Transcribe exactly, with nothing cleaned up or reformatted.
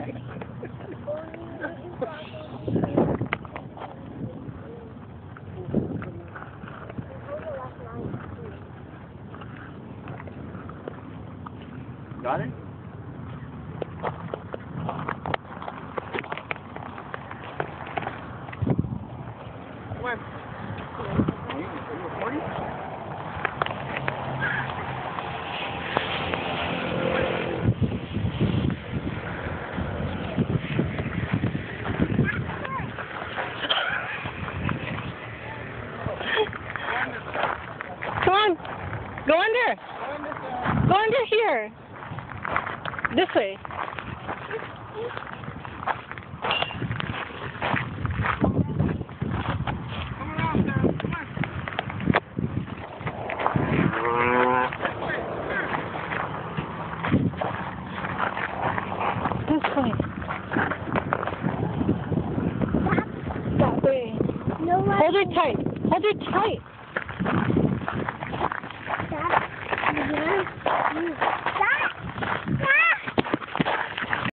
Got it? Come on. Are you, are you recording? Come on. Go under. Go under here. This way. This way. That way. No, Hold it tight. Hold it tight. That's, yeah.